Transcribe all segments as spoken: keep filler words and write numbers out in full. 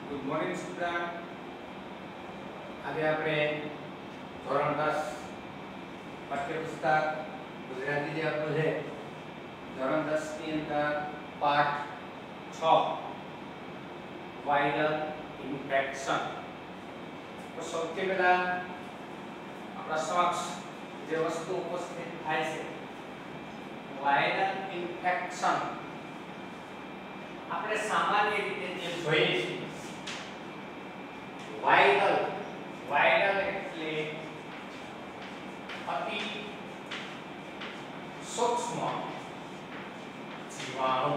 Good morning student. આજે આપણે ધોરણ દસ પાઠ્યપુસ્તક ગુજરાતી જે આપણું છે ધોરણ દસ ની અંદર પાઠ છ વાયરલ ઇન્ફેક્શન. તો સૌથી પહેલા આપણા સમક્ષ જે વસ્તુ ઉપસ્થિત થાય છે વાયરલ ઇન્ફેક્શન. આપણે સામાન્ય રીતે જે જોઈએ છીએ વાયરલ વાયરલ એટલે અતિ સૂક્ષ્મ જીવાણુ.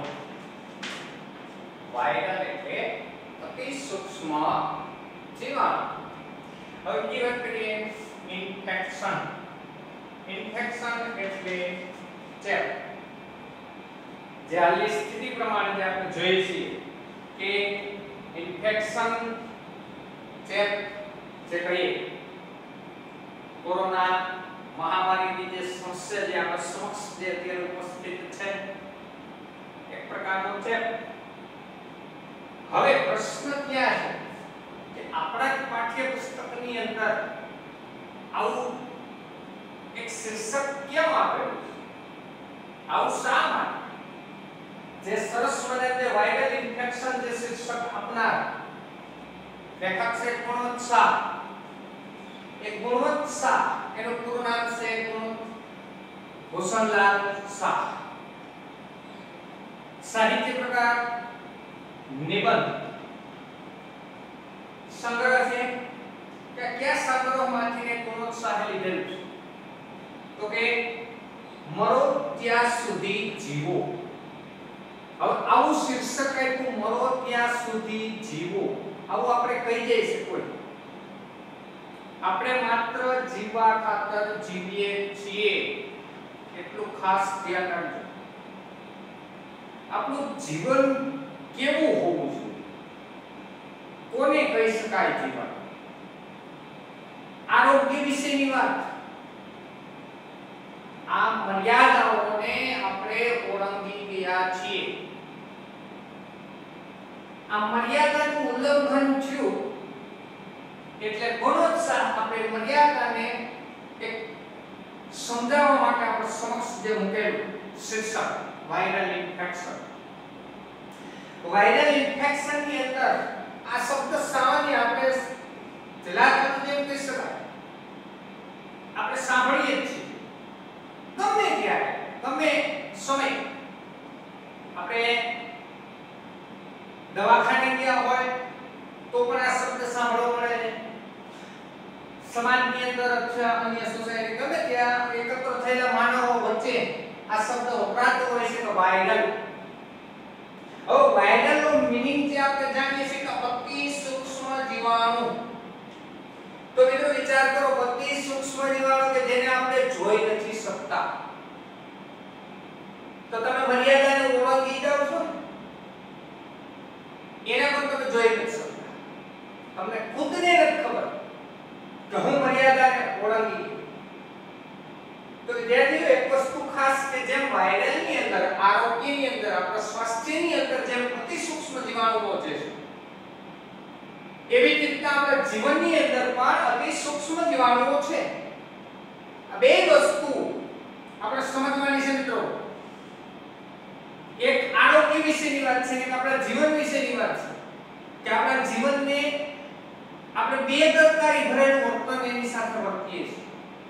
વાયરલ એટલે અતિ સૂક્ષ્મ જીવાણુ. હવે की વાત કરીએ ઇન્ફેક્શન. ઇન્ફેક્શન એટલે ચેપ. જે હાલની સ્થિતિ પ્રમાણે જે આપણે જોઈએ છીએ કે ઇન્ફેક્શન ચેપ જે કહીએ કોરોના મહામારીની જે સમસ્યા જે આપણા સમક્ષ જે અત્યારે ઉપસ્થિત છે એક પ્રકારનો ચેપ. હવે પ્રશ્ન ક્યાં છે કે આપણા પાઠ્યપુસ્તકની અંદર આવું એક શીર્ષક કેમ આપેલું છે? આવું શા માટે? જે સરસ મજાનું જે વાયરલ ઇન્ફેક્શન જે શીર્ષક આપનાર લેખક છે ગુણવંત શાહ. એક ગુણવંત શાહ, એનું પૂરું નામ છે ભૂષણલાલ શાહ. સાહિત્ય પ્રકાર નિબંધ. સંગ્રહ છે કે કયા સંગ્રહમાંથી ને ગુણવંત શાહે લીધેલું છે? તો કે મરો ત્યાં સુધી જીવો. હવે આવું શીર્ષક આપ્યું મરો ત્યાં સુધી જીવો. આવું આપણે કહી જઈ છે કોઈ? આપણે માત્ર જીવવા ખાતર જીવીએ છીએ એટલું ખાસ ધ્યાન રાખજો. આપણું જીવન કેવું હોવું જોઈએ? કોને કહી શકાય જીવન? આરોગ્ય વિશેની વાત. આ મર્યાદાઓને આપણે ઓળંગી ગયા છીએ. આ મર્યાદાનું ઉલ્લંઘન થયું એટલે ગુણવંત શાહ આપણે મર્યાદાને એક સમજાવવા માટે આપણે સમક્ષ જે મૂકેલું શીર્ષક વાયરલ ઇન્ફેક્શન. વાયરલ ઇન્ફેક્શન ની અંદર આ શબ્દ સામાન્ય આપણે જલારામ જેમ કહી શકાય આપણે સાંભળીએ જ છીએ ગમે ત્યારે ગમે સમય. આપણે દવાખાને ગયા હોય તો પણ આ શબ્દ સાંભળવા મળે છે. સમાજની અંદર અથવા અન્ય સોસાયટી ગમે ત્યાં એકત્ર થયેલા માનવો વચ્ચે આ શબ્દ વપરાતો હોય છે કે વાયરલ. હવે વાયરલ નો મીનિંગ જે આપણે જાણીએ છીએ કે અતિ સૂક્ષ્મ જીવાણુ. તો મિત્રો વિચાર કરો અતિ સૂક્ષ્મ જીવાણુ કે જેને આપણે જોઈ નથી શકતા. તો તમે મર્યાદાને ઓળંગી જાવ છો એના પણ તમે જોઈ નથી શકતા. તમને ખુદને નથી ખબર કે હું મર્યાદાને ઓળંગી ગયો. તો વિદ્યાર્થીઓ એક વસ્તુ ખાસ કે જેમ વાયરલની અંદર આરોગ્યની અંદર આપણા સ્વાસ્થ્યની અંદર જેમ અતિ સૂક્ષ્મ જીવાણુઓ છે એવી જ રીતના આપણા જીવનની અંદર પણ અતિ સૂક્ષ્મ જીવાણુઓ છે. આ બે વસ્તુ આપણે સમજવાની છે મિત્રો. એક આરોગ્ય વિશેની વાત છે, એક આપણા જીવન વિશેની વાત છે કે આપણા જીવનને આપણે બેદરકારી ભરેલું વર્તન એની સાથે વર્તીએ છીએ.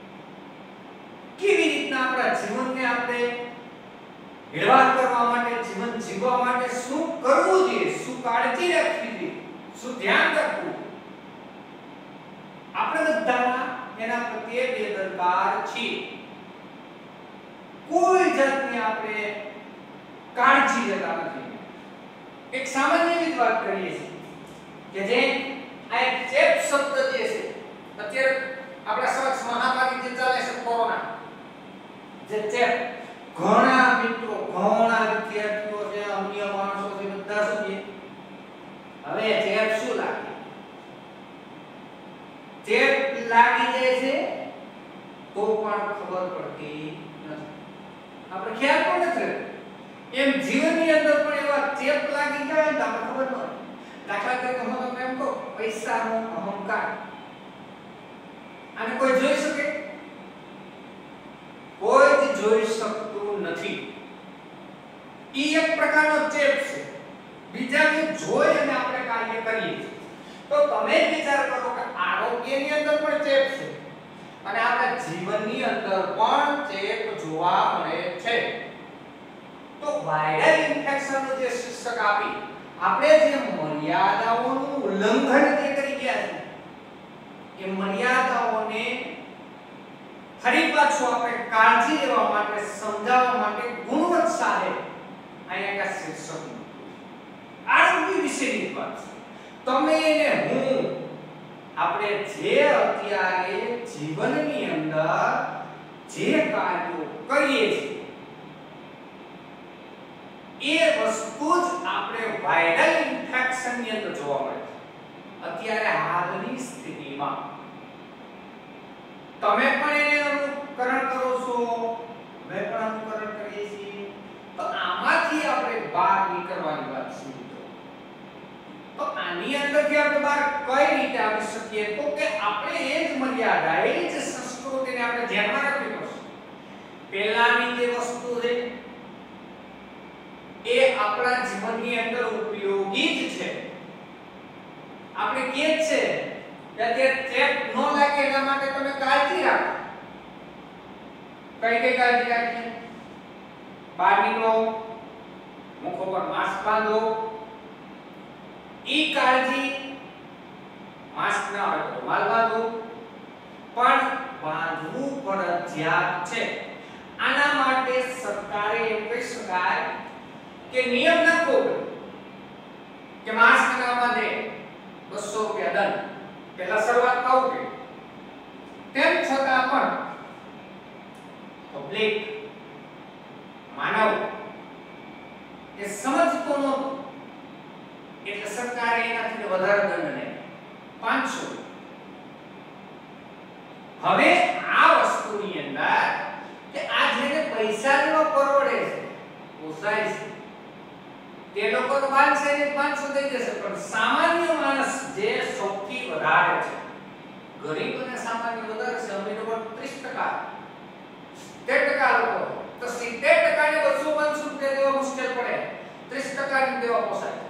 કેવી રીતના આપણા જીવનને આપણે નિર્વાહ કરવા માટે, જીવન જીવવા માટે શું કરવું જોઈએ, શું કાળજી રાખવી જોઈએ, શું ધ્યાન રાખવું. આપણે બધા એના પ્રત્યે બેદરકાર છીએ. કોઈ જાતની આપણે કાળજી લેતા નથી. એક સામાન્ય એવી વાત કરીએ છીએ કે જે આ ચેપ શબ્દ જે છે અત્યારે આપણા સમક્ષ મહામારી જે ચાલે છે કોરોના જે ચેપ ઘણા મિત્રો ઘણા વિદ્યાર્થીઓ છે અન્ય માણસો છે બધા શું છે હવે ચેપ શું લાગે? ચેપ લાગી જાય છે તો પણ ખબર પડતી નથી. આપણે ખ્યાલ પણ નથી. એમ જીવનની અંદર પણ એવા ચેપ લાગી જાય તો આપણે ખબર ન હોય. દાખલા તરીકે હું તમને પૈસાનો અહંકાર. આને કોઈ જોઈ શકે? કોઈ જ જોઈ શકતું નથી. ઈ એક પ્રકારનો ચેપ છે. બીજાને જોઈ અને આપણે કાર્ય કરીએ છીએ. તો તમે જ વિચાર કરો કે આરોગ્યની અંદર પણ ચેપ છે અને આપણા જીવનની અંદર પણ ચેપ જોવા મળે છે. તો વાયરલ ઇન્ફેક્શનનો જે શીર્ષક આપી આપણે જે મર્યાદાઓનું ઉલ્લંઘન તે કરી ગયા છે એ મર્યાદાઓને ફરી પાછું આપણે કાળજી લેવા માટે સમજાવવા માટે ગુણવત સાહેબ અહીંયા કા શીર્ષક આરોગ્ય વિશેની વાત છે. તમે ને હું આપણે જે અત્યારે જીવનની અંદર જે કાર્યો કરીએ છીએ એ વસ્તુ જ આપણે વાયરલ ઇન્ફેક્શનની અંદર જોવા મળે છે. અત્યારે હાલની સ્થિતિમાં તમે પણ એને અનુકરણ કરો છો, મેં પણ અનુકરણ કરીએ છીએ. તો આમાંથી આપણે બહાર નીકળવાની વાત છે. તો આની અંદરથી આપણે બહાર કઈ રીતે આવી શકીએ? તો કે આપણે એ જ મર્યાદા, એ જ સંસ્કૃતિને આપણે ધ્યાનમાં રાખવી પડશે. પહેલાની જે વસ્તુ છે એ આપણા જીવનની અંદર ઉપયોગી જ છે. આપણે કહે છે કે તે ચેપ ન લાગે એના માટે તમે કાળજી રાખો. કઈ કઈ કાળજી રાખીએ? બહાર નીકળો, મુખ ઉપર માસ્ક બાંધો. ઈ કાળજી માસ્ક ના હોય તો રૂમાલ બાંધો, પણ બાંધવું ફરજિયાત છે. આના માટે સરકારે એમ કહી શકાય કે નિયમ નાખવો કે માસ્ક ના બાંધે બસો રૂપિયા દંડ. પહેલા શરૂઆત કહું કે તેમ છતાં પણ પબ્લિક માનવ એ સમજતો નહોતો એટલે સરકારે એનાથી વધારે દંડ ને પાંચસો. હવે આ વસ્તુની અંદર કે આ જેને પૈસાનો પરવડે છે, પોસાય છે, તે લોકો તો બાંધશે ને પાંચસો દઈ દેશે. પણ સામાન્ય માણસ જે સૌથી વધારે છે, ગરીબ અને સામાન્ય વધારે છે, અમે લોકો ત્રીસ ટકા સિત્તેર ટકા લોકો, તો સિત્તેર ટકા ને બસો પાંચસો રૂપિયા દેવા મુશ્કેલ પડે, ત્રીસ ટકા ને દેવા પોસાય.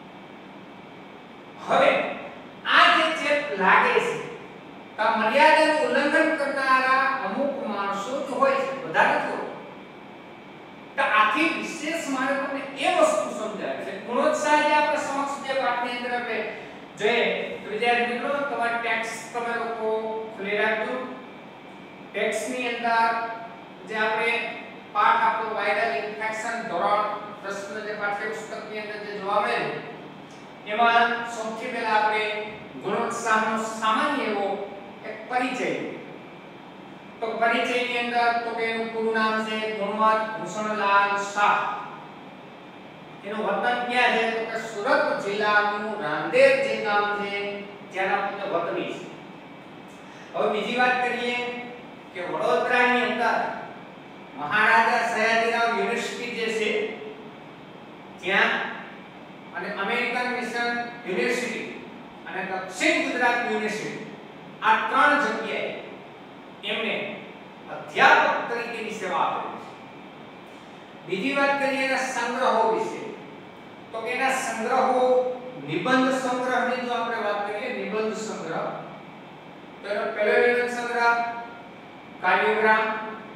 હવે આ જે ચેપ લાગે છે તો મર્યાદાનું ઉલ્લંઘન કરનારા અમુક માણસો જ હોય છે, બધા નથી હોતા. તો આથી વિશેષ મારે તમને એ વસ્તુ સમજાય છે. ગુણોત્સાહ જે આપણે સમક્ષ જે પાઠની અંદર આપણે જોઈએ તો વિદ્યાર્થી મિત્રો તમારા ટેક્સ્ટ તમે લોકો ખોલી રાખજો. ટેક્સ્ટની અંદર જે આપણે પાઠ આપણો વાયરલ ઇન્ફેક્શન ધોરણ પ્રશ્ન જે પાઠ્યપુસ્તકની અંદર જે જોવા મળે એમાં સૌથી પહેલા આપણે ગુણોત્સાહનો સામાન્ય એવો એક પરિચય. તો પરિચયની અંદર તો કે એનું પૂરું નામ છે ગુણવંત ભૂષણલાલ શાહ. એનું વતન ક્યાં છે? તો કે સુરત જિલ્લાનું રાંદેર જે ગામ છે ત્યાંના પોતે વતની છે. હવે બીજી વાત કરીએ કે વડોદરાની અંદર મહારાજા સયાજીરાવ યુનિવર્સિટી જે છે ત્યાં અને અમેરિકન મિશન યુનિવર્સિટી અને દક્ષિણ ગુજરાત યુનિવર્સિટી આ ત્રણ જગ્યાએ એમને અધ્યાપક તરીકેની સેવા આપેલી છે. બીજી વાત કરીએ એના સંગ્રહો વિશે તો કે એના સંગ્રહો નિબંધ સંગ્રહની જો આપણે વાત કરીએ નિબંધ સંગ્રહ તો એનો પહેલો નિબંધ સંગ્રહ કાર્યોગ્રામ,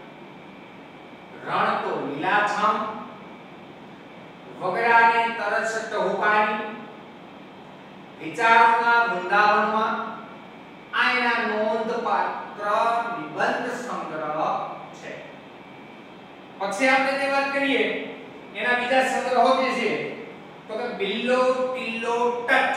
રણ તો લીલાછમ, વગડાને તરસ ટહુકાની, વિચારોના વૃંદાવનમાં, આ એના નોંધપાત્ર નિબંધ સંગ્રહ છે. પછી આપણે જે વાત કરીએ એના બીજા સંગ્રહો જે છે તો કે બિલ્લો ટિલ્લો ટચ,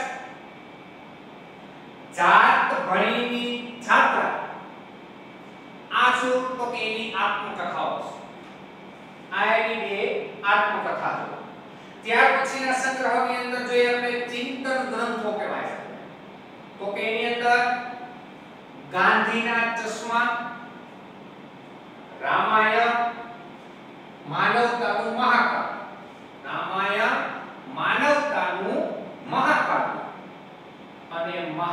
જાત ભણીની છાત્રા, આ શું તો કે એની આત્મકથાઓ છે. આ એની બે આત્મકથા છે. ત્યાર પછીના સંગ્રહની અંદર જોઈએ આપણે ચિંતન ગ્રંથો કહેવાય છે. તો કે એની અંદર ગાંધીના ચશ્મા, રામાયણ, માનવતાનું મહાકાવ્ય, રામાયણ, માનવતાનું મહાકાવ્ય અને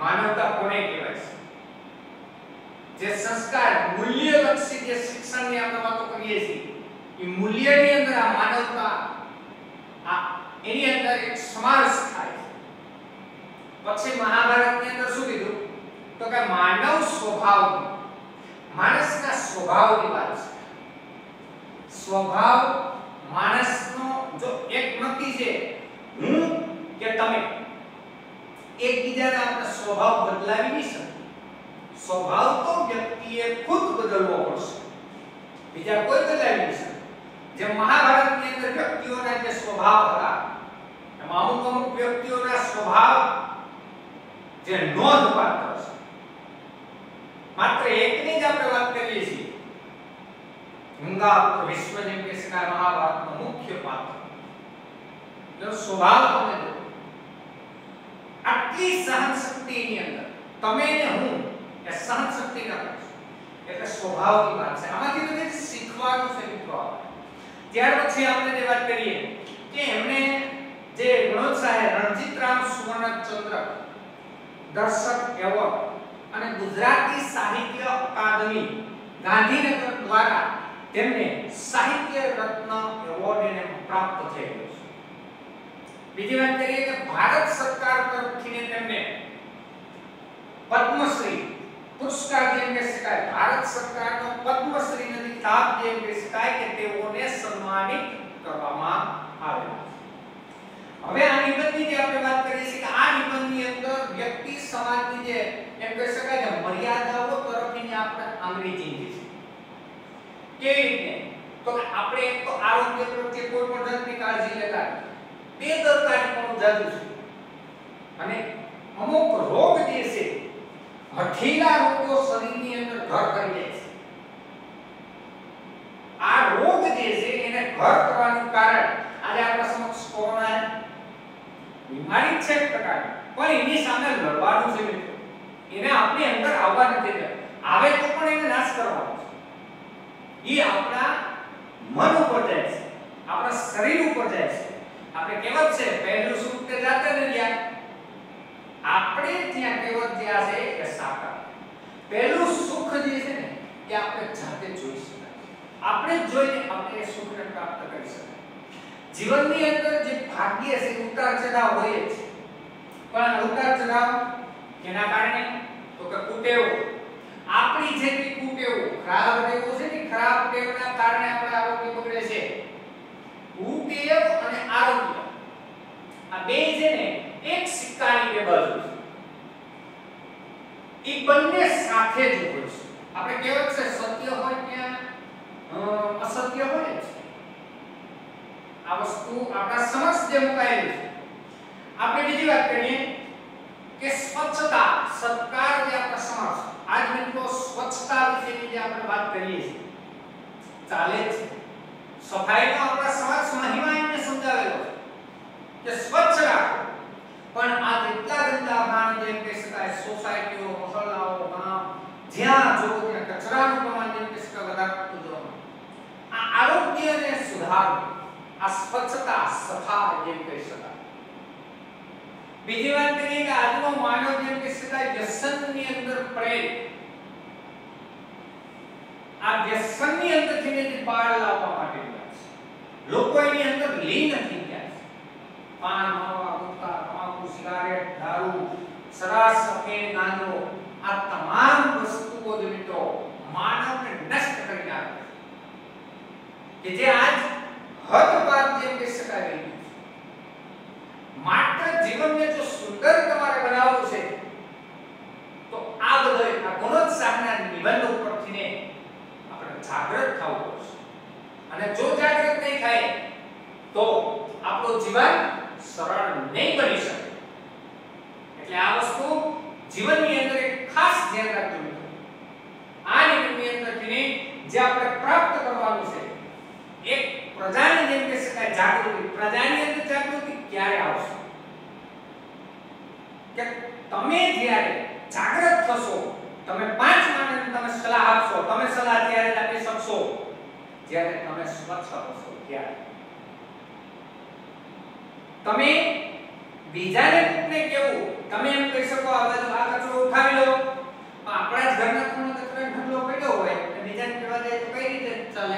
માનવતા કોને કહેવાય છે? જે સંસ્કાર મૂલ્યલક્ષી જે શિક્ષણની આપણે વાતો કરીએ છીએ એ મૂલ્યની અંદર આ માનવતા આ એની અંદર એક સમાવેશ થાય છે. પછી મહાભારતની અંદર શું કીધું તો કે માનવ સ્વભાવ, માણસના સ્વભાવની વાત છે. સ્વભાવ માણસનો જો એક નક્કી છે હું કે તમે, એકબીજાના આપણે સ્વભાવ બદલાવી નહીં શકીએ. સ્વભાવ તો વ્યક્તિએ ખુદ બદલવો પડશે, બીજા કોઈ બદલાવી નહીં શકે. જે મહાભારતની અંદર વ્યક્તિઓના જે સ્વભાવ હતા એમાં અમુક અમુક વ્યક્તિઓના સ્વભાવ જે નોંધપાત્ર છે. માત્ર એકની જ આપણે વાત કરીએ છીએ. ગંગા વિશ્વ જેમ કે શકાય મહાભારતનો મુખ્ય પાત્ર. જો સ્વભાવ તમે જો આટલી સહન શક્તિની અંદર તમે ને હું એ સહન શક્તિ ના કરશો એટલે સ્વભાવની વાત છે. આમાંથી બધે શીખવાનું છે મિત્રો. ત્યાર પછી આપણે જે વાત કરીએ કે એમણે જે ગુણોત્સાહે રણજીતરામ સુવર્ણચંદ્રક દર્શક એવોર્ડ અને ગુજરાતી સાહિત્ય અકાદમી ગાંધીનગર દ્વારા તેમને સાહિત્ય રત્ન એવોર્ડ એને પ્રાપ્ત થયો છે. બીજી વાત કરીએ કે ભારત સરકાર તરફથી તેમને પદ્મશ્રી પુરસ્કાર જેમ કે શકાય, ભારત સરકારનો પદ્મશ્રી ની ખિતાબ જેમ કે શકાય કે તેઓને સન્માનિત કરવામાં આવ્યા. હવે આ નિબંધની જે આપણે વાત કરીએ છીએ કે આ નિબંધની અંદર વ્યક્તિ સમાજની જે એમ કહી શકાય કે મર્યાદાઓ તરફની આપણે આંગળી ચીંધી છે. કેવી રીતે તો કે આપણે એક તો આરોગ્ય પ્રત્યે કોઈ પણ જાતની કાળજી લેતા બેદરકારી પણ જાજુ છે. અને અમુક રોગ જે છે હઠીલા રોગો શરીરની અંદર ઘર કરી લે છે. આ રોગ જે છે એને ઘર કરવાનું કારણ આજે આપણા સમક્ષ કોરોના બીમારી છે એક પ્રકારની, પણ એની સામે લડવાનું છે મિત્રો. એને આપણી અંદર આવવા નથી દેતા. આવે તો પણ એને નાશ કરવાનો છે. એ આપણા મન ઉપર જાય છે, આપણા શરીર ઉપર જાય છે. આપણે કહેવત છે પહેલું સુખ તે જાતે ન લ્યા. આપણે ત્યાં કહેવત જે આ છે કે સાકાર પહેલું સુખ જે છે ને એ આપણે જાતે જોઈ શકાય. આપણે જોઈને આપણે એ સુખને પ્રાપ્ત કરી શકાય. જીવનની અંદર જે ભાગ્ય છે ઉતાર ચઢાવ હોય છે, પણ ઉતાર ચઢાવ કેના કારણે તો કે કુટેવો. આપણી જે કુટેવો ખરાબ ટેવો છે ને ખરાબ ટેવના કારણે આપણે આરોગ્ય બગડે છે. કુટેવ અને આરોગ્ય આ બે છે ને એક સિક્કાની બે બાજુ છે. એ બંને સાથે જ હોય છે. આપણે કહેવત છે સત્ય હોય ત્યાં અસત્ય હોય છે. આ વસ્તુ આપણા સમક્ષ જે મુકાયેલી છે. આપણે બીજી વાત કરીએ કે સ્વચ્છતા સત્કાર જે આપણા સમક્ષ આજ મિત્રો સ્વચ્છતા વિશેની જે આપણે વાત કરીએ છીએ ચાલે છે. સફાઈનો આપણા સમાજ મહિમા એમને સમજાવેલો છે કે સ્વચ્છ રાખો. પણ આ એટલા ગંદા ભાન જેમ કે શકાય સોસાયટીઓ મહોલ્લાઓ ગામ જ્યાં જો ત્યાં કચરાનું પ્રમાણ જેમ કે શકાય વધારતું જોવા. આ આરોગ્યને સુધારવું, આ સ્વચ્છતા સફાઈ જેમ કહી શકાય. બીજી વાત કરીએ કે આજનો માનવ જેમ કે શકાય વ્યસનની અંદર પડે. આ વ્યસનની અંદરથી ને બહાર લાવવા માટે લોકો એની અંદર લીન થઈ ગયા છે. પાન માવા ગુટખા તમાકુ સિગારેટ દારૂ શરાબ સફેદ ગાંજો આ તમામ વસ્તુઓ જે મિત્રો માનવને નષ્ટ કરી નાખે છે કે જે આજ હદપાર જેમ કહી શકાય. માત્ર જીવનને જો સુંદર તમારે બનાવવું છે તો આ બધો આ ગુણોત્સાહના નિબંધ ઉપરથી ને આપણે જાગૃત થવું પડશે. અને જો જાગૃત નહીં થાય તો આપણું જીવન સરળ નહીં બની શકે. એટલે આ વસ્તુ જીવનની અંદર એક ખાસ ધ્યાન રાખવું જોઈએ. આ નિબંધની અંદરથી જે આપણે પ્રાપ્ત કરવાનું છે એક પ્રજાની જેમ કે શકાય જાગૃતિ. પ્રજાની અંદર જાગૃતિ ક્યારે આવશે કે તમે જ્યારે જાગૃત થશો, તમે પાંચ માણસને તમે સલાહ આપશો, તમે સલાહ ત્યારે આપી શકશો જ્યારે તમે સ્વચ્છ હશો. ત્યારે તમે બીજાને કોકને કેવું તમે એમ કહી શકો આ બાજુ આ કચરો ઉઠાવી લો આપણા જ ઘરના ખૂણે કચરો ઢગલો પડ્યો હોય અને બીજાને કહેવા જાય તો કઈ રીતે ચાલે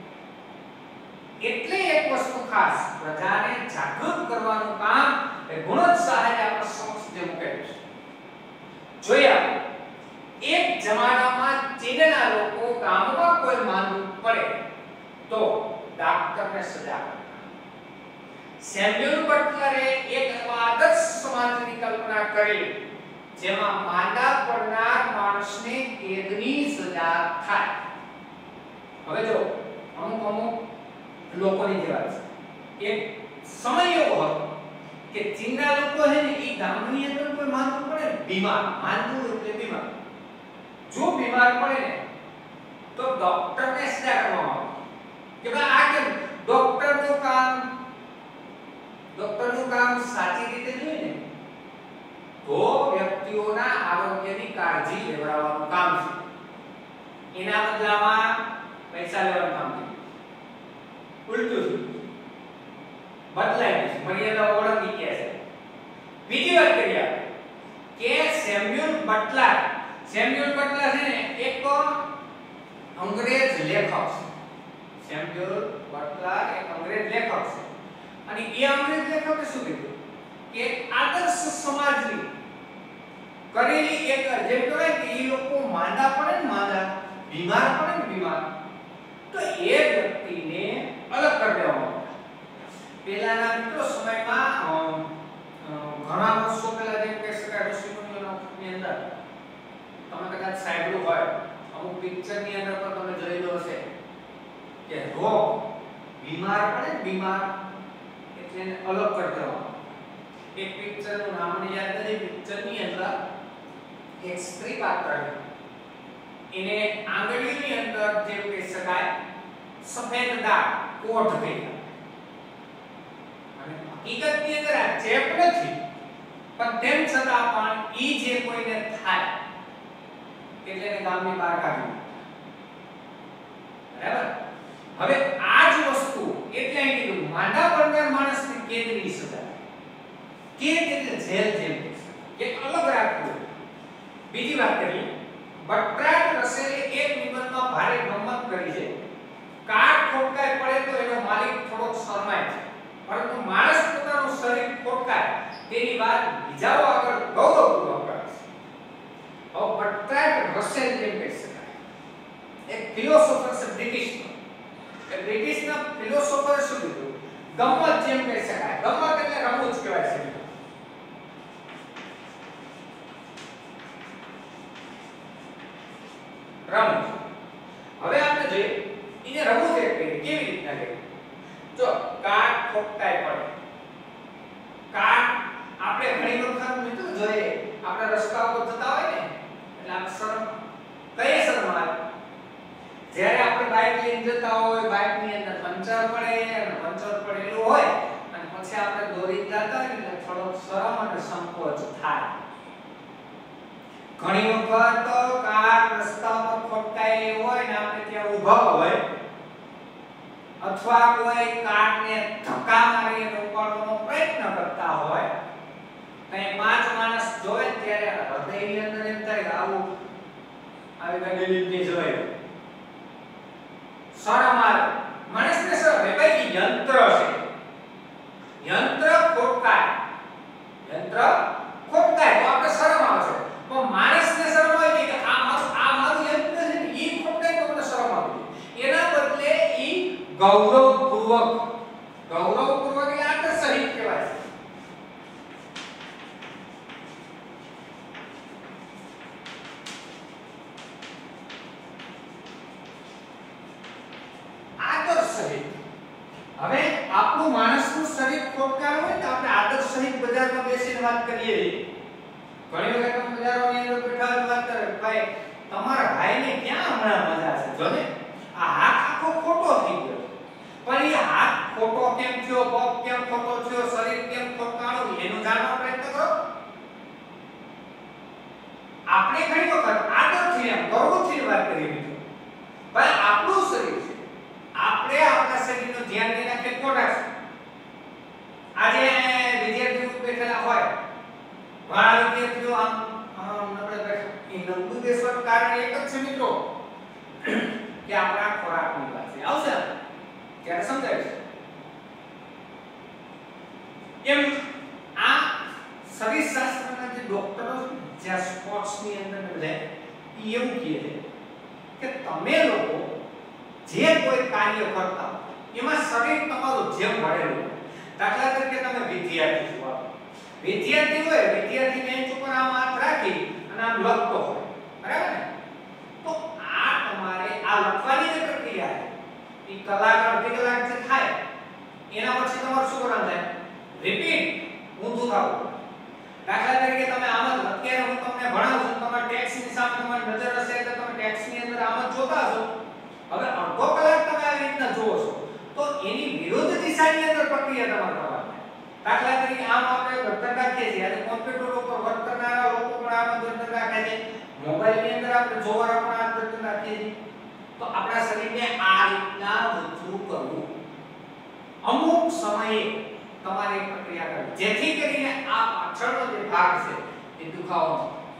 એટલે એક વસ્તુ ખાસ પ્રજાને જાગૃત કરવાનું કામ એ ગુણોત્સાહે આપણા સમક્ષ જે મૂકેલું છે જોયા એક જમાનામાં ચીનના લોકો ગામમાં કોઈ માંદું પડે તો ડોક્ટરને સજા કરતા સેમ્યુઅલ બટલરે એક આદર્શ સમાજની કલ્પના કરી જેમાં માંદા પડનાર માણસને કેદની સજા થાય હવે જો અમુક અમુક લોકોની જેવા છે એક સમય એવો હતો કે ચીનના લોકો છે ને એ ગામની અંદર કોઈ માંદું પડે ને બીમાર માંદું એટલે બીમાર જો બીમાર પડે ને તો ડોક્ટરને સજા કરવામાં આવે કે ભાઈ આ કેમ ડોક્ટરનું કામ ડોક્ટરનું કામ સાચી રીતે જોઈએ ને તો વ્યક્તિઓના આરોગ્યની કાળજી લેવડાવવાનું કામ છે એના બદલામાં પૈસા લેવાનું કામ છે ઉલટું બદલાય છે મર્યાદા ઓળંગી ગયા છે બીજી વાત કરીએ કે સેમ્યુઅલ બટલર સેમ્યુઅલ બટલર છે ને એક તો અંગ્રેજ લેખક છે સેમ્યુઅલ બટલર એક અંગ્રેજ લેખક છે અને એ અંગ્રેજ લેખકે શું કીધું કે આદર્શ સમાજની કરેલી એક જેમ કહેવાય કે એ લોકો માંદા પડે ને માંદા બીમાર પડે ને બીમાર તો એ વ્યક્તિને અલગ કરી દેવામાં પહેલાના મિત્રો સમયમાં ઘણા વર્ષો પહેલા જેમ કે શકાય ઋષિમુનિઓની અંદર તમે કદાચ સાંભળ્યું હોય અમુક પિક્ચરની અંદર પણ તમે જોયેલો હશે કે રોગ બીમાર પડે ને બીમાર એટલે એને અલગ કરી દેવામાં એક પિક્ચરનું નામ મને યાદ નથી પિક્ચરની અંદર એક સ્ત્રી પાત્ર એને આંગળીની અંદર જેમ કહી શકાય સફેદ દાગ કોઠ થઈ અને હકીકતની અંદર આ ચેપ નથી પણ તેમ છતાં પણ ઈ જે કોઈને થાય એટલે એને ગામની બહાર કાઢી બરાબર હવે આ જ વસ્તુ એટલે અહીં કીધું માંદા પડનાર માણસને કેદની સજા કેદ એટલે જેલ જેમ કે અલગ રાખવું બીજી વાત કરીએ બર્ટ્રાન્ડ રસેલે એક નિબંધમાં ભારે ગમત કરી છે કાર ખોટકાય પડે તો એનો માલિક થોડોક શરમાય છે પરંતુ માણસ પોતાનું શરીર ખોટકાય તેની વાત બીજાઓ આગળ ગૌરવપૂર્વક કરે છે હવે બર્ટ્રાન્ડ રસેલ જેમ કહી શકાય એક ફિલોસોફર છે બ્રિટિશનો એ બ્રિટિશના ફિલોસોફરે શું કીધું ગમત જેમ કહી શકાય ગમત એટલે રમૂજ કહેવાય છે રમૂજ હવે આપણે જોઈએ એને રમૂજ એટલે કેવી રીતના કે જો કાર ખોટકાય પડે કાર આપણે ઘણી વખત મિત્રો જોઈએ આપણે રસ્તા ઉપર જતા હોય ને એટલે આપણે શરમ કઈ શરમ આવે જ્યારે આપણે બાઇક લઈને જતા હોય બાઇક ની અંદર પંચર પડે અને પંચર પડેલું હોય અને પછી આપણે દોરી જતા હોય એટલે થોડો શરમ અને સંકોચ થાય ઘણી વખત તો કાર રસ્તા પર ખોટકાયેલી હોય ને આપણે ત્યાં ઊભા હોય અથવા કોઈ કારને ધક્કા મારીને ઉપાડવાનો પ્રયત્ન કરતા હોય અને પાંચ માણસ જોવે ત્યારે હૃદયની અંદર એમ થાય આવું આવી ગાડી લીધી જોય શરમ આવે માણસને શરમ આવે ભાઈ યંત્ર છે યંત્ર ખોટકાય યંત્ર ખોટકાય તો આપણે શરમ આવે છે પણ માણસને શરમ આવે કે આ મારું આ મારું યંત્ર છે ને ઈ ખોટકાય તો મને શરમ આવે એના બદલે ઈ ગૌરવપૂર્વક ગૌરવપૂર્વક એટલે આદર સહિત કહેવાય છે આદર સહિત હવે આપણું માણસનું શરીર ખોટકાયું હોય તો આપણે આદર સહિત બજારમાં બેસીને વાત કરીએ ઘણી વખત તમે બજારોની અંદર બેઠા વાત કરે ભાઈ તમારા ભાઈને ક્યાં હમણાં મજા છે જો ને આ હાથ આખો ખોટો થઈ ગયો પણ એ હાથ ખોટો કેમ થયો પગ કેમ ખોટો થયો શરીર કેમ ખોટકાણું એનું જાણવા પ્રયત્ન કરો આપણે ઘણી વખત આદરથી એમ ગૌરવથી વાત કરીએ મિત્રો ભાઈ આપણું શરીર છે આપણે આપણા શરીરનું ધ્યાન નહીં રાખીએ ખોટા છે આજે વિદ્યાર્થીઓ બેઠેલા ઘણા વિદ્યાર્થીઓ આમ આમ નબળા બેઠા. એ નબળું બેસવાનું કારણ એક જ છે મિત્રો કે આપણા ખોરાકની વાત છે. આવશે ત્યારે સમજાય છે. એમ આ શરીરશાસ્ત્રના જે ડોક્ટરો જે સ્પોર્ટ્સની અંદર બધા એવું કહે છે કે તમે લોકો જે કોઈ કાર્ય કરતા એમાં શરીર તમારું જેમ ભરેલું. દાખલા તરીકે તમે વિદ્યાર્થી છો, વિદ્યાર્થી હોય, વિદ્યાર્થી બેન્ચ ઉપર આમ હાથ રાખી અને આમ લખતો હોય, બરાબર ને? તો આ તમારે આ લખવાની જે પ્રક્રિયા છે એ કલાક અડધી કલાક જે થાય એના પછી તમારું શું કરવાનું થાય? રિપીટ ઊંધું થવું. દાખલા તરીકે તમે આમ જ અત્યારે હું તમને ભણાવું છું, તમારા ટેક્સ્ટની સામે તમારી નજર હશે એટલે તમે ટેક્સ્ટની અંદર આમ જ જોતા હશો. હવે અડધો કલાક તમે આવી રીતના જુઓ છો તો એની વિરુદ્ધ દિશાની અંદર પ્રક્રિયા તમારે કરવાની. દાખલા તરીકે આમ આપણે ગરદન રાખીએ છીએ, આજે કોમ્પ્યુટર ઉપર વર્ક કરનારા લોકો પણ આમ ગરદન રાખે છે, મોબાઈલની અંદર આપણે જોવાના પણ આમ ગરદન રાખીએ છીએ. તો આપણા શરીરને આ રીતના વધવું કરવું. અમુક સમયે તમારે એક પ્રક્રિયા કરવી જેથી કરીને આ પાછળનો જે ભાગ છે એ દુખાવો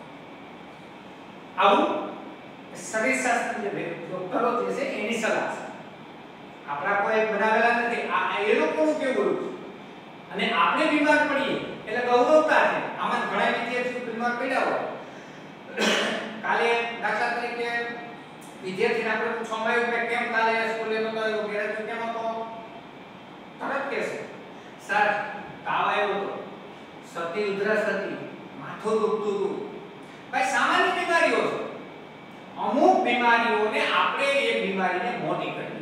આવું શરીરશાસ્ત્ર જે ડોક્ટરો જે છે એની સલાહ છે. આપણા કોઈ બનાવેલા નથી. આ એ લોકોનું કેવું છે અને આપણે બીમાર પડીએ એટલે ગૌરવતા છે. આમાં ઘણા વિદ્યાર્થીઓ બીમાર પડ્યા હોય, કાલે દાખલા તરીકે વિદ્યાર્થીને આપણે પૂછવામાં કે કેમ કાલે સ્કૂલે નતો આવ્યો, ઘરે કેમ હતો? તરત કહેશે સર તાવ આવ્યો હતો, શરદી ઉધરસ હતી, માથું દુખતું હતું. ભાઈ સામાન્ય બીમારીઓ છે. અમુક બીમારીઓને આપણે એ બીમારીને મોટી કરીએ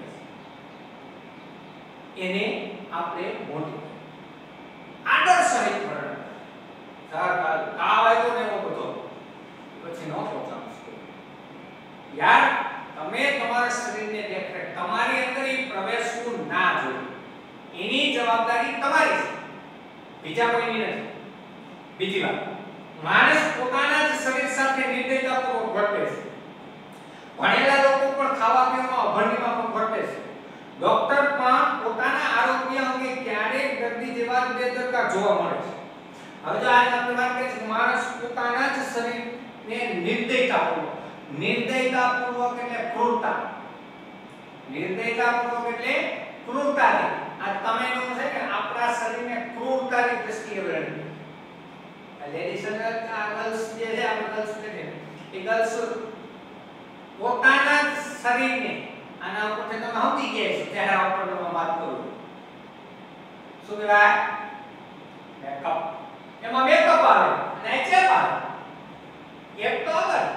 છીએ, એને આપણે મોટી આદર સહિત વર્ણન. સર તાવ આવ્યો ને એવો બધો પછી ન પહોંચાડશો. યાર તમે તમારા શરીરને દેખરેખ તમારી અંદર એ પ્રવેશવું ના જોઈએ, એની જવાબદારી તમારી છે, બીજા કોઈની નથી. બીજી વાત, માણસ પોતાના જ શરીર સાથે નિર્દયતાપૂર્વક વર્તે છે. ભણેલા લોકો પણ ખાવા પીવામાં અભણનીમાં પણ વર્તે છે. ડોક્ટર પણ પોતાના આરોગ્ય અંગે ક્યારેક દર્દી જેવા બેદરકાર જોવા મળે છે. હવે જો આજે આપણે વાત કરીએ છીએ માણસ પોતાના જ શરીરને નિર્દયતાપૂર્વક, નિર્દયતાપૂર્વક એટલે ક્રૂરતા, નિર્દયતાપૂર્વક એટલે ક્રૂરતાથી. આ તમે એનું છે કે આપણા શરીરને ક્રૂરતાની દ્રષ્ટિએ વર્ણન. લેડીઝ અને ગર્લ્સ જે છે આપણે ગર્લ્સ ને એ ગર્લ્સ પોતાના શરીરને આના ઉપરથી તમે સમજી ગયા છો ચહેરા ઉપર તમે વાત કરો શું કહેવાય? મેકઅપ. એમાં મેકઅપ આવે અને ચેપ આવે. એક તો અલગ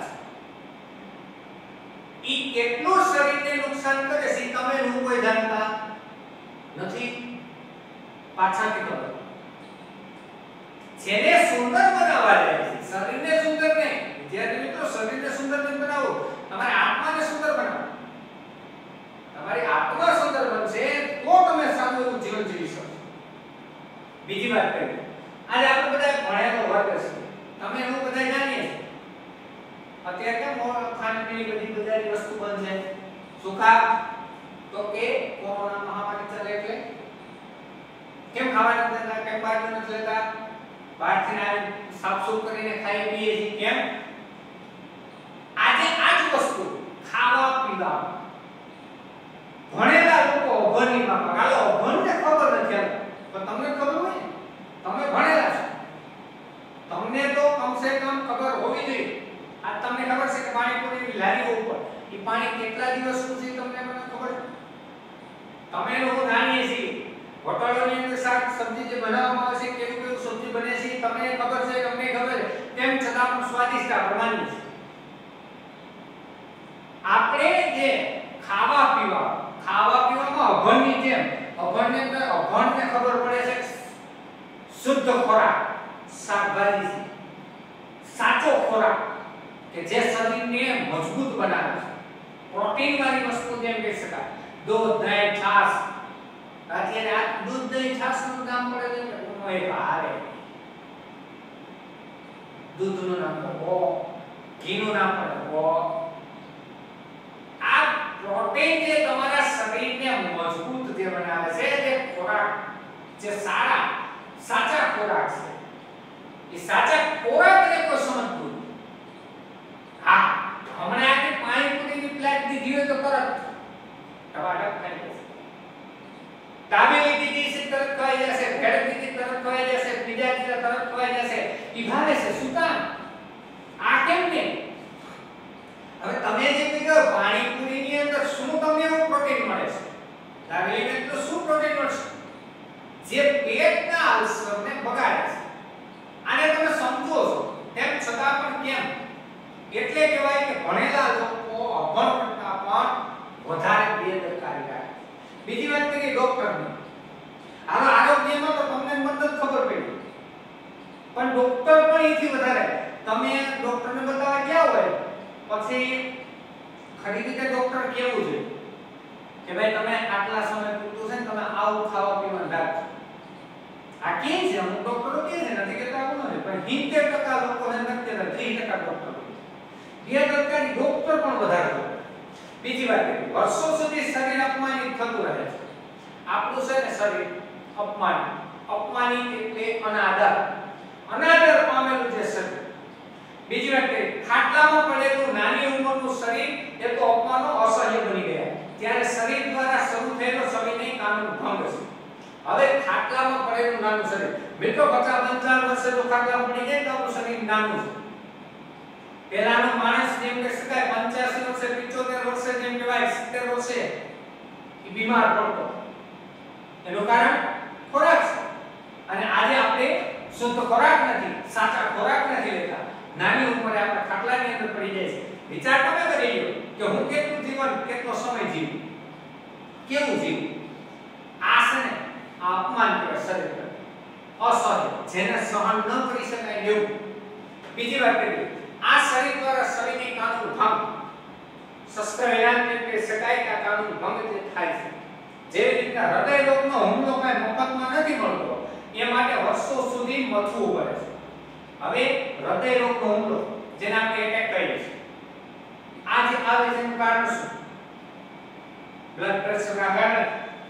ઈ કેટલું શરીરને નુકસાન કરે છે તમે હું કોઈ જાણતા નથી. પાછળથી ખબર જેને સુંદર બનાવવા જાય છે, શરીરને સુંદર નહીં. વિદ્યાર્થી મિત્રો શરીરને સુંદર નહીં બનાવો, તમારી આત્માને સુંદર બનાવો. તમારી આત્મા સુંદર બનશે તો તમે સારું એવું જીવન જીવી શકશો. બીજી વાત કરીએ, આજે આપણે બધા ભણેલો વર્ગ છે, તમે હું બધા જાણીએ છીએ. અત્યારે કેમ ખાનપીણી બધી બજારી વસ્તુ બંધ છે. શું કામ? તો કે કોરોના મહામારી ચાલે એટલે કેમ ખાવાનું નથી લેતા, કેમ બહાર નથી લેતા, બહારથી આવી સાફ-સૂફ કરીને ખાઈ પીએ છીએ. કેમ? આજે આ જ વસ્તુ ખાવા પીવા ભણેલા લોકો અભણની માં કાલે અભણને ખબર નથી, પણ તમને ખબર હોય, તમે ભણેલા છો, તમને તો કમસે કમ ખબર હોવી જોઈએ. આ તમને ખબર છે કે પાણીપુરીની લારીઓ ઉપર એ પાણી કેટલા દિવસ સુધી તમને મને ખબર છે? તમે લોકો જાણીએ છીએ હોટલોની અંદર શાક સબ્જી જે બનાવવામાં આવે છે કેવું કેવું સબ્જી બને છે તમને ખબર છે, તમને ખબર છે, તેમ છતાં પણ સ્વાદિષ્ટ બનવાની છે. આપણે જે ખાવા પીવા ખાવા પીવામાં અભણની જેમ અભણને અભણને ખબર પડે છે શુદ્ધ ખોરાક શાકભાજી છે, સાચો ખોરાક કે જે શરીરને મજબૂત બનાવે છે, પ્રોટીન વાળી વસ્તુ જેમ કહી શકાય દૂધ, દહીં, છાશ. અત્યારે આ દૂધ, દહીં, છાશ નું નામ પડે છે એનો એક આવે દૂધનું નામ ઓ, ઘીનું નામ પડે ઓ. આ પ્રોટીન જે તમારા શરીરને મજબૂત જે બનાવે છે, જે ખોરાક જે સારા સાચા ખોરાક છે એ સાચા ખોરાકને કોઈ સમજતું નથી. હા હમણાં આખી પાણીપુરીની પ્લેટ દીધી હોય તો તરત ટવાટક ખાઈ જશે. દાબેલી દીધી છે તરત ખવાઈ જશે, ભેળ દીધી તરત ખવાઈ જશે, પીઝા દીધા તરત ખવાઈ જશે. ઈ ભાવે છે શું કામ? આ કેમ ને? હવે તમે જે કીધું પાણીપુરીની અંદર શું તમને એવું પ્રોટીન મળે છે? દાબેલીની અંદર શું પ્રોટીન મળશે? જે પેટના અલ્સરને બગાડે છે. આને તમે સમજો છો તેમ છતાં પણ કેમ? એટલે કહેવાય કે ભણેલા લોકો અભણ કરતા પણ વધારે બેદરકારી રાખે. બીજી વાત કરીએ ડોક્ટરની. હાલો આરોગ્યમાં તો તમને મતલબ ખબર પડી, પણ ડોક્ટર પણ એથી વધારે. તમે ડોક્ટરને બતાવવા ગયા હોય પછી ખરી રીતે ડોક્ટર કેવું છે કે ભાઈ તમે આટલા સમય પૂરતું છે ને તમે આવું ખાવા પીવાનું રાખજો. આ કે છે અમુક ડોક્ટરો કે છે નથી કહેતા આવું નથી, પણ સિત્તેર ટકા લોકોને નથી કહેતા, ત્રીસ ટકા ડોક્ટરો. બેદરકારી ડોક્ટર પણ વધારે છે. બીજી વાત કરીએ, વર્ષો સુધી શરીર અપમાનિત થતું રહે છે. આપણું છે ને શરીર અપમાનિત. અપમાનિત એટલે અનાદર. અનાદર પામેલું જે શરીર. બીજી વાત કરીએ, ખાટલામાં પડેલું નાની ઉંમરનું શરીર એ તો અપમાનો અસહ્ય બની ગયા. ત્યારે શરીર દ્વારા શરૂ થયેલો સવિનય કાનૂન ભંગ છે. હવે ખાટલામાં પડેલું નાનું શરીર, મિત્રો પચાસ પંચાવન વર્ષે જો ખાટલામાં પડી જાય તો આપણું શરીર નાનું છે. પહેલાનો માણસ જેમ કે શકાય પંચાસી વર્ષે પંચોતેર વર્ષે જેમ કહેવાય સિત્તેર વર્ષે એ બીમાર પડતો. એનું કારણ ખોરાક છે. અને આજે આપણે શુદ્ધ ખોરાક નથી, સાચા ખોરાક નથી લેતા. નાની ઉંમરે આપણે ખાટલાની અંદર પડી જાય છે. વિચાર તમે કરી લો કે હું કેટલું જીવન કેટલો સમય જીવું, કેવું જીવું. આ છે ને આ અપમાન કહેવાય શરીર પર, અસહ્ય, જેને સહન ન કરી શકાય એવું. બીજી વાત કરીએ, આ શરીર દ્વારા શરીરની કાનૂન ભંગ. શસ્ત્ર વિજ્ઞાન કહી શકાય કે આ કાનૂન ભંગ જે થાય છે. જેવી રીતના હૃદય રોગનો હુમલો કાંઈ મફતમાં નથી મળતો, એ માટે વર્ષો સુધી મથવું પડે છે. હવે હૃદય રોગનો હુમલો જેને આપણે એટેક કહીએ છીએ, આ જે આવે છે એનું કારણ શું? બ્લડ પ્રેશરના કારણે.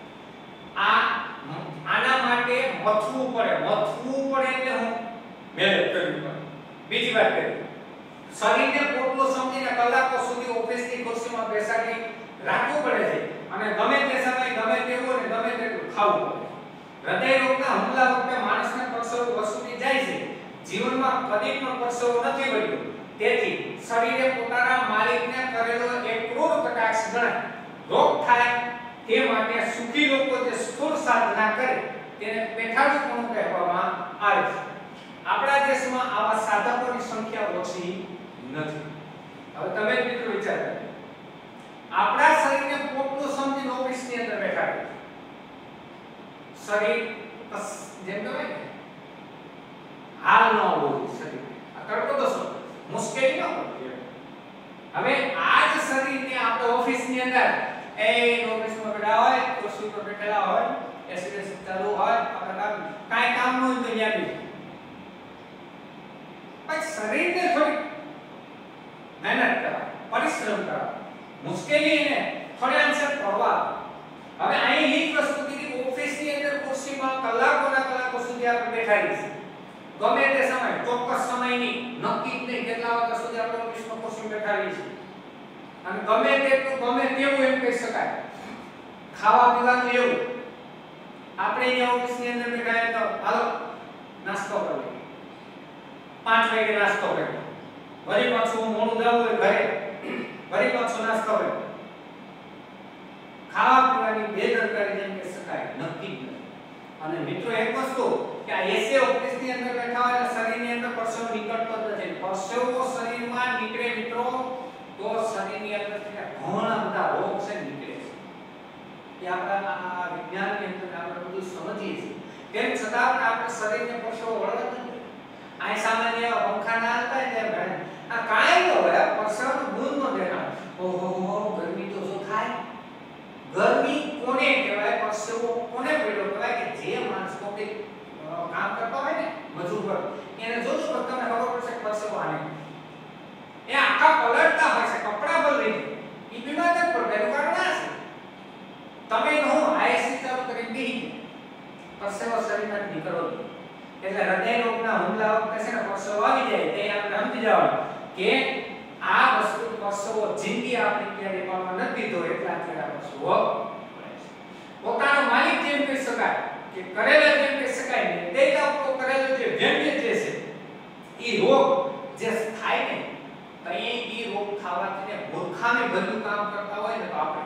આ આના માટે મથવું પડે. મથવું પડે એટલે હું મહેનત કરવી પડે. બીજી વાત કરીએ, શરીરને પોટલું સમજીને કલાકો સુધી ઓફિસની ખુરશીમાં બેસાડી રાખવું પડે છે અને ગમે તે સમયે ગમે તેવું અને ગમે તેટલું ખાવું પડે. હૃદય રોગના હુમલા વખતે માણસને પરસેવો વસૂલી જાય છે. જીવનમાં કદી પણ પરસેવો નથી વળ્યો. તેથી શરીરે પોતાના માલિકને કરેલો એક ક્રૂર કટાક્ષ ગણાય. રોગ થાય તે માટે સુખી લોકો જે સ્થૂળ સાધના કરે તેને પેઠાળુપણું કહેવામાં આવે છે. આપણા દેશમાં આવા સાધકોની સંખ્યા ઓછી નથી. હવે તમે મિત્રો વિચાર કરો, આપણા શરીરને પોટલું સમજીને ઓફિસની અંદર બેઠા શરીર જેમ કહેવાય ને હાલ ન હોવું શરીર આ તડકો દસો મુશ્કેલી ન પડતી. હવે આ જ શરીરને આપણે ઓફિસની અંદર એ ઓફિસમાં બેઠા હોય, ખુરશી પર બેઠેલા હોય, એસી ચાલુ હોય, આપણે કામ કાઈ કામ ન હોય તો ત્યાં બી પણ શરીરને થોડી મહેનત કરા, પરિશ્રમ કરા, મુશ્કેલીને થોડા અંશે પડવા. હવે અહીં એક વસ્તુ કીધી, ઓફિસની અંદર ખુરશીમાં કલાકોના કલાકો સુધી આપણે બેઠા રહીએ. ગમે તે સમય, ચોક્કસ સમયની નક્કી જ નહીં કેટલા વાગ્યા સુધી આપણે ઓફિસમાં ખુરશીમાં બેઠા રહીએ છીએ. અને ગમે તેટલું ગમે તેવું એમ કહી શકાય. ખાવા પીવાનું એવું આપણે અહીંયા ઓફિસની અંદર બેઠા તો હાલો નાસ્તો કરીએ, પાંચ વાગે નાસ્તો કર્યો, વળી પાછું મોડું જવું હોય ઘરે, વળી પાછો નાસ્તો કર્યો. ખાવા પીવાની બેદરકારી જેમ કહી શકાય નક્કી જ નથી. અને મિત્રો એક વસ્તુ કે આ એસે ઓફિસની અંદર બેઠા હોય એટલે શરીરની અંદર પરસેવો નીકળતો જ નથી. પરસેવો શરીરમાં નીકળે મિત્રો તો શરીરની અંદર ઘણા બધા રોગ છે નીકળે છે. એ આપણા આ વિજ્ઞાનની અંદર આપણે બધું સમજીએ છીએ. તેમ છતાં પણ આપણે શરીરને પરસેવો વળે નથી. આ સામાન્ય પંખા ના હતા એટલે આ કાંઈ ન હોય, પરસેવાનું ગુણ ન દેખાય. ઓહો ગરમી તો શું થાય. ગરમી કોને કહેવાય? પરસેવો કોને પડ્યો કહેવાય? કે જે માણસ કોઈ કામ કરતો હોય ને મજૂર વર્ગ એને જોજો તો તમને ખબર પડશે કે પરસેવો આને એ આખા પલળતા હોય છે, કપડા બદલી એ બીમાર જ પડે. એનું કારણ આ છે તમે હું આઈસી ચાલુ કરી દીધી પરસેવો શરીરમાં નીકળો. એટલે હૃદય રોગના હુમલા વખતે છે ને પરસેવો આવી જાય તે આપણે સમજી જવાનું કે આ વસ્તુ પરસેવો જિંદગી આપણી ક્યારે પામવા નથી દીધો એટલા અત્યારે પરસેવો પડે છે. પોતાનો માલિક જેમ કહી શકાય કે કરેલા જેમ કહી શકાય ને તે આપણો કરેલો જે વ્યંગ્ય જે છે ઈ રોગ જે થાય ને તો ઈ રોગ થવાથી ને મૂર્ખામી ભર્યું કામ કરતા હોય ને તો આપણે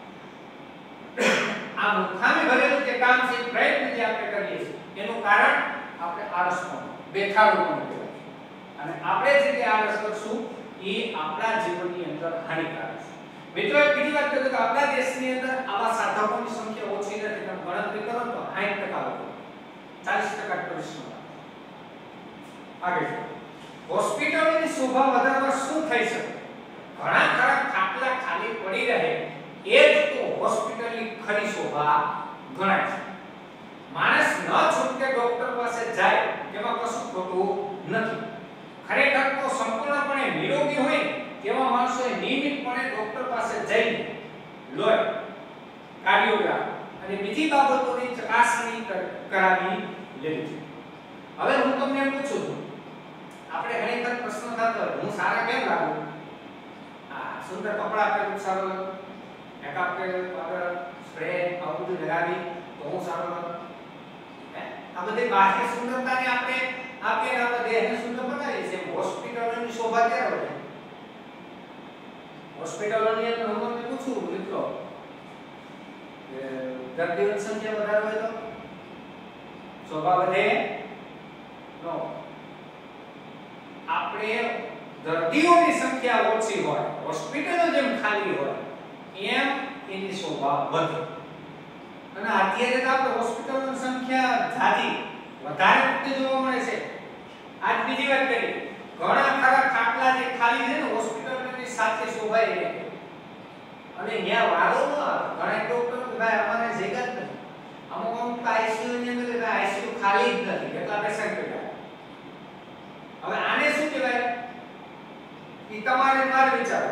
આ મૂર્ખામી ભરેલું જે કામ છે પ્રયત્ન જે આપણે કરીએ છીએ એનું કારણ આપણે આળસપણું બેઠાડું કહેવાય અને આપણે જે કે આળસ કરશું એ આપણા જીવનની અંદર હાનિકારક છે. મિત્રો એક બીજી વાત કરું તો આપણા દેશની અંદર આવા સાધકોની સંખ્યા ઓછી નથી. તમે ગણતરી કરો તો સાઠ ટકા લોકો ચાલીસ ટકા ટુરિસ્ટો. આગળ હોસ્પિટલોની શોભા વધારવા શું થઈ શકે? ઘણા ખરા ખાટલા ખાલી પડી રહે એ જ તો હોસ્પિટલની ખરી શોભા ગણાય છે. માણસ ન છૂટકે ડોક્ટર પાસે જાય તેમાં કશું ખોટું નથી. ખરેખર તો સંપૂર્ણપણે નિરોગી હોય તેવા માણસોએ નિયમિતપણે ડોક્ટર પાસે જઈને લોહી, કાર્ડિયોગ્રામ અને બીજી બાબતોની ચકાસણી કરાવી લેવી જોઈએ. હવે હું તમને એમ પૂછું છું, આપણે ઘણી વખત પ્રશ્ન થતો હોય હું સારા કેમ લાગુ? આ સુંદર કપડા પહેરું સારું લાગુ, મેકઅપ કર્યું, પાવડર, સ્પ્રે આ બધું લગાવી તો હું સારું લાગુ. આ બધી બાહ્ય સુંદરતાને આપણે આપીને આપણા દેહને સુંદર બનાવીએ છીએ. હોસ્પિટલોની શોભા ક્યારે વધે? હોસ્પિટલોની અંદર હું તમને પૂછું મિત્રો કે દર્દીઓની સંખ્યા વધારે હોય તો શોભા વધે? નો. આપણે દર્દીઓની સંખ્યા ઓછી હોય, હોસ્પિટલો જેમ ખાલી હોય એમ એની શોભા વધે. અને અત્યારે તો આપણે હોસ્પિટલોની સંખ્યા જાજી વધારે પડતી જોવા મળે છે. આજ બીજી વાત કરી, ઘણા ખરા ખાટલા જે ખાલી છે ને હોસ્પિટલની સાથે શોભાઈ રહે અને ત્યાં વાળો ન આવે. ઘણા ડોક્ટર ભાઈ અમારે જગ્યા જ નથી, અમુક અમુક આઈસીયુ ની અંદર ભાઈ આઈસીયુ ખાલી જ નથી એટલા પેશન્ટ બેઠા. હવે આને શું કહેવાય? ઈ તમારે મારે વિચારો.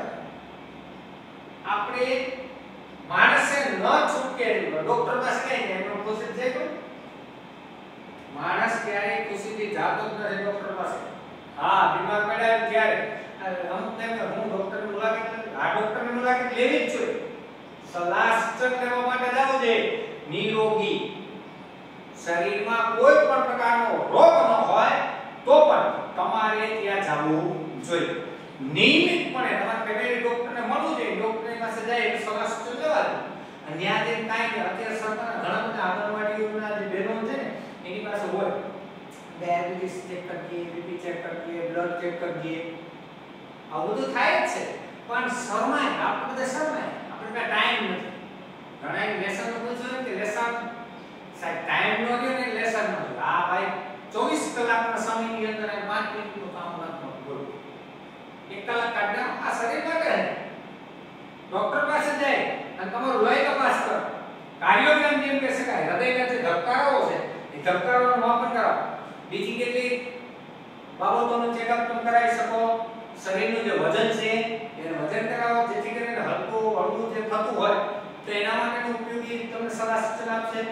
આપણે માણસે ન છૂટકે ડોક્ટર પાસે કઈ જાય એનો પ્રોસેસ છે કોઈ? માણસ ક્યારે ખુશીથી જાતો જ નથી ડોક્ટર પાસે. હા, બીમાર પડ્યા ત્યારે અમુક ટાઈમે હું ડોક્ટરની મુલાકાત આ ડોક્ટરની મુલાકાત લેવી જ જોઈએ. સલાહ સૂચન લેવા માટે જાવ છે. નિરોગી શરીરમાં કોઈ પણ પ્રકારનો રોગ ન હોય તો પણ તમારે ત્યાં જવું જોઈએ. નિયમિતપણે તમારે ફેમિલી ડોક્ટરને મળવું જોઈએ. ડોક્ટરની પાસે જાય એટલે સલાહ સૂચન લેવા જોઈએ. અને ત્યાં જે કાંઈ અત્યારે સરકારના ઘણા બધા આંગણવાડીઓના જે બહેનો છે ને એની પાસે હોય ડાયાબિટીસ ચેક કરીએ, બીપી ચેક કરીએ, બ્લડ ચેક કરીએ, આવું બધું થાય જ છે. પણ શરમાય, આપણે બધા શરમાય, આપણે પાસે ટાઈમ નથી. ઘણા લેસન પૂછ્યું કે લેસન સાહેબ ટાઈમ નો ગયો ને લેસન નો ગયો. આ ભાઈ ચોવીસ કલાકના સમયની અંદર આ પાંચ મિનિટનું કામ નથી બોલો. એક કલાક કાઢના આ શરીર માટે ડોક્ટર પાસે જાય અને તમારું લોહી તપાસ કરો, કાર્ડિયોગ્રામ જેમ કહી શકાય, હૃદયના જે ધબકારાઓ છે એ ધબકારાઓનું માપન કરાવો. બીજી કેટલી બાબતોનું ચેકઅપ તમે કરાવી શકો. શરીરનું જે વજન છે એને વજન કરાવો જેથી કરીને હલકું હળવું જે થતું હોય તો એના માટેનું ઉપયોગી તમને સલાહ સૂચન આપશે.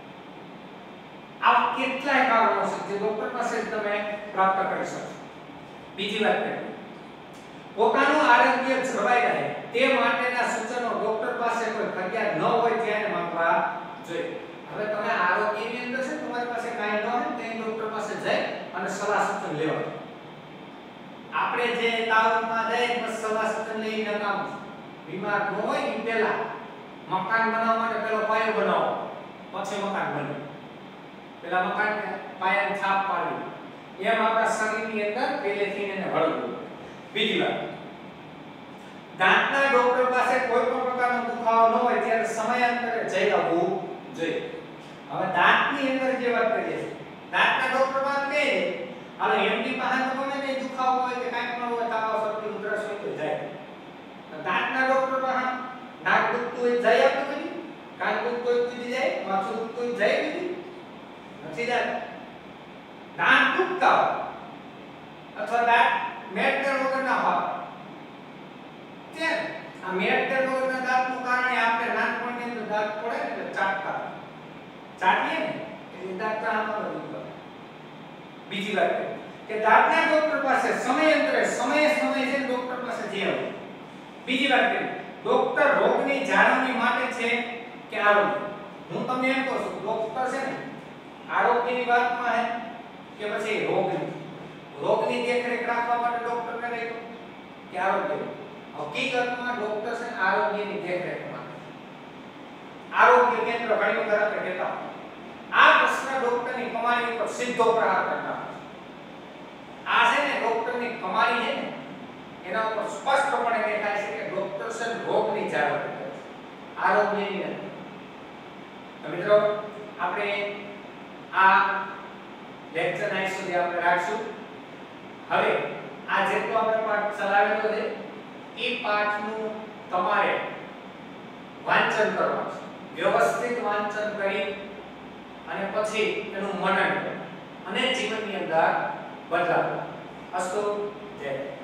આ કેટલાય કારણો છે જે ડોક્ટર પાસે તમે પ્રાપ્ત કરી શકો. બીજી વાત કરીએ, પોતાનું આરોગ્ય જળવાઈ રહે તે માટેના સૂચનો ડોક્ટર પાસે કોઈ ફરિયાદ ન હોય ત્યારે માંગવા જોઈએ. હવે તમે આરોગ્યની અંદર છે તમારી પાસે કાંઈ ન હોય તો ડોક્ટર પાસે જઈ અને સલાહ સૂચન લેવા. આપણે જે તાવમાં જઈ બસ સલાહ સૂચન લઈને કામ બીમાર ન હોય ને પહેલા મકાન બનાવવા માટે પહેલો પાયો બનાવો પછી મકાન બને. પહેલા મકાન પાયાની છાપ પાડવી. એમ આપણા શરીરની અંદર પહેલેથી એને હળવું. બીજી વાત, દાંતના ડોક્ટર પાસે કોઈ પણ પ્રકારનો દુખાવો ન હોય ત્યારે સમયાંતરે જઈ આવવું જોઈએ. હવે દાંતની અંદર જે વાત કરીએ છીએ, દાંતના ડોક્ટર પાસે કહે હાલો એમડી પાસે તો ગમે તે દુખાવો હોય કે કાંઈ પણ હોય, તાવ શરદી ઉધરસ હોય તો જાય. દાંતના ડોક્ટર પાસે નાક દુખતું હોય જાય આપણે કદી, કાન દુખતું હોય કદી જાય, માથું દુખતું હોય જાય કદી નથી જાય. દાંત દુખતા હોય અથવા દાંત મેટલ વગરના હોય ત્યાં આ મેટલ વગરના દાંતનું કારણે આપણે નાનપણની અંદર દાંત પડે ને ચાટતા ચાટીએ ને એટલે દાંત આમાં દુખે. બીજી વાત કે દાંતના ડોક્ટર પાસે સમયાંતરે સમય સમય છે ડોક્ટર પાસે જે આવે. બીજી વાત કરી ડોક્ટર રોગની જાળવણી માટે છે કે આરોગ્ય. હું તમને એમ કહું છું ડોક્ટર છે ને આરોગ્યની વાતમાં છે કે પછી રોગની રોગની દેખરેખ રાખવા માટે ડોક્ટરને રાખ્યો કે આરોગ્ય. હકીકતમાં ડોક્ટર છે આરોગ્યની દેખરેખ માટે. આરોગ્ય કેન્દ્ર ઘણી વખત આપણે કહેતા આ પ્રશ્ન ડોક્ટરની કમાણી ઉપર સીધો પ્રહાર કરતા. આ છે ને ડોક્ટરની કમાણી છે ને એના ઉપર સ્પષ્ટપણે દેખાય છે કે ડોક્ટર છે રોગની જાળવણી કરે છે, આરોગ્યની નથી. તો મિત્રો આપણે આ લેક્ચર અહીં સુધી આપણે રાખશું. હવે આ જેટલો આપણે પાઠ ચલાવેલો છે એ પાઠનું તમારે વાંચન કરવાનું છે. વ્યવસ્થિત વાંચન કરી અને પછી એનું મનન કરો અને જીવનની અંદર બદલાવ. અસ્તુ જય